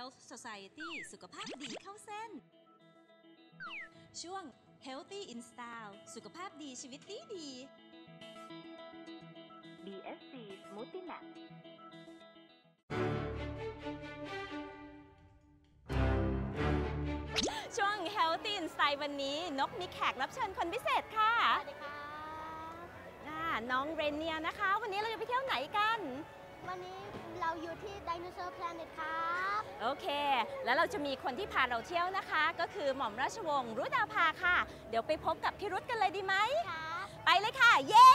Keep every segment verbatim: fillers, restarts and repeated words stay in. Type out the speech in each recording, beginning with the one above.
Health Society สุขภาพดีเข้าเส้นช่วง Healthy in Style สุขภาพดีชีวิตดีดีบี เอส ซี Smoothie Max ช่วง Healthy in Style วันนี้นกมีแขกรับเชิญคนพิเศษค่ะสวัสดีค่ะน้องเรเนียนะคะวันนี้เราจะไปเที่ยวไหนกันวันนี้เราอยู่ที่ Dinosaur Planet ครับโอเคแล้วเราจะมีคนที่พาเราเที่ยวนะคะก็คือหม่อมราชวงศ์รุดาภาค่ะเดี๋ยวไปพบกับพี่รุดกันเลยดีไหมครับไปเลยค่ะเย้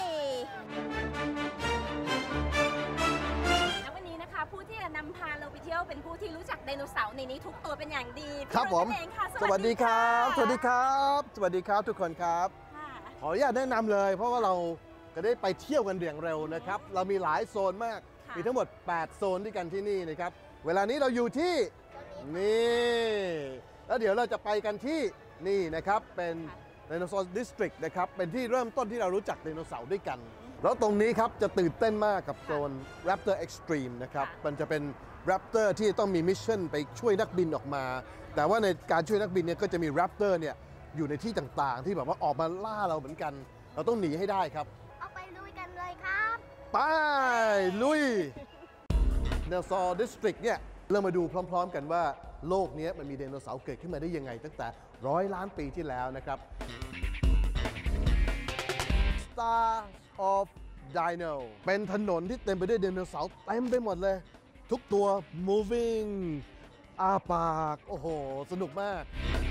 แล้ววันนี้นะคะผู้ที่จะนำพาเราไปเที่ยวเป็นผู้ที่รู้จักไดโนเสาร์ในนี้ทุกตัวเป็นอย่างดีครับผมสวัสดีครับสวัสดีครับสวัสดีครับทุกคนครับขออนุญาตแนะนำเลยเพราะว่าเราก็ได้ไปเที่ยวกันอย่างเร็วนะครับเรามีหลายโซนมากมีทั้งหมดแปดโซนด้วยกันที่นี่นะครับเวลานี้เราอยู่ที่นี่แล้วเดี๋ยวเราจะไปกันที่นี่นะครับเป็นไดโนเสาร์ดิสตริกนะครับเป็นที่เริ่มต้นที่เรารู้จักไดโนเสาร์ด้วยกันแล้วตรงนี้ครับจะตื่นเต้นมากกับโซน Raptor Extreme นะครับมันจะเป็น Raptor ที่ต้องมีมิชชั่นไปช่วยนักบินออกมาแต่ว่าในการช่วยนักบินเนี่ยก็จะมี Raptor เนี่ยอยู่ในที่ต่างๆที่แบบว่าออกมาล่าเราเหมือนกันเราต้องหนีให้ได้ครับเอาไปลุยกันเลยครับไปลุยไดโนเสาร์ดิสตริกเนี่ยเรามาดูพร้อมๆกันว่าโลกนี้มันมีไดโนเสาร์เกิดขึ้นมาได้ยังไงตั้งแต่ร้อยล้านปีที่แล้วนะครับ Star of Dino เป็นถนนที่เต็มไปด้วยไดโนเสาร์เต็มไปหมดเลยทุกตัว moving อาปากโอ้โหสนุกมาก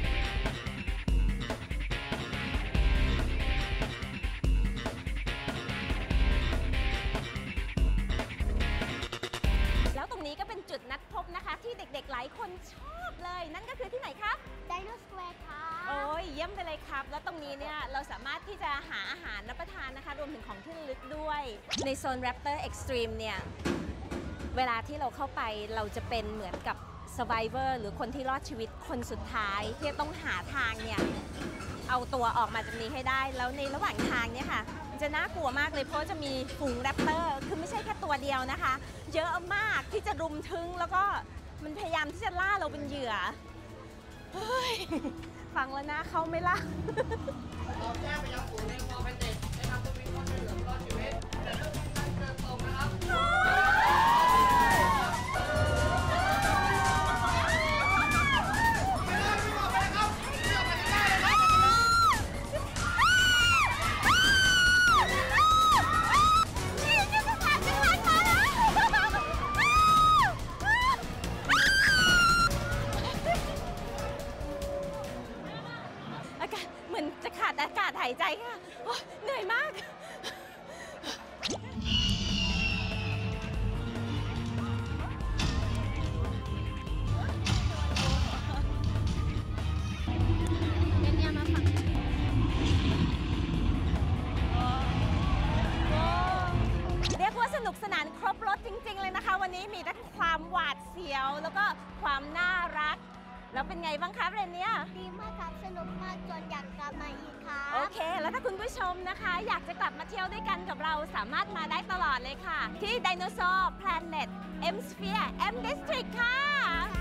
นี้ก็เป็นจุดนัดพบนะคะที่เด็กๆหลายคนชอบเลยนั่นก็คือที่ไหนครับ Dino Square ครับโอ้ยเยี่ยมไปเลยครับแล้วตรงนี้เนี่ยเราสามารถที่จะหาอาหารรับประทานนะคะรวมถึงของที่ระลึกด้วยในโซน Raptor Extreme เนี่ยเวลาที่เราเข้าไปเราจะเป็นเหมือนกับ Survivor หรือคนที่รอดชีวิตคนสุดท้ายที่ต้องหาทางเนี่ยเอาตัวออกมาจากนี้ให้ได้แล้วในระหว่างทางเนี่ยค่ะจะน่ากลัวมากเลยเพราะจะมีฝูงแรปเตอร์คือไม่ใช่แค่ตัวเดียวนะคะเยอะมากที่จะรุมทึงแล้วก็มันพยายามที่จะล่าเราเป็นเหยื่อเฮ้ยฟังแล้วนะเขาไม่ล่าเราแจ้งไปยังศูนย์ในมอเป็นเด็กได้นำตัววิ่งเข้าช่วยเหลือรอดชีวิตแต่เรื่องที่การเกิดตกนะครับเหมือนจะขาดอากาศหายใจค่ะเหนื่อยมากเนี่ยมาฝั่งเรียกว่าสนุกสนานครบรถจริงๆเลยนะคะวันนี้มีทั้งความหวาดเสียวแล้วก็ความน่ารักแล้วเป็นไงบ้างครับเรนเนี่ยดีมากครับสนุกมากจนอยากกลับมาอีกครับโอเคแล้วถ้าคุณผู้ชมนะคะอยากจะกลับมาเที่ยวด้วยกันกับเราสามารถมาได้ตลอดเลยค่ะที่ Dinosaur Planet M Sphere M District ค่ะ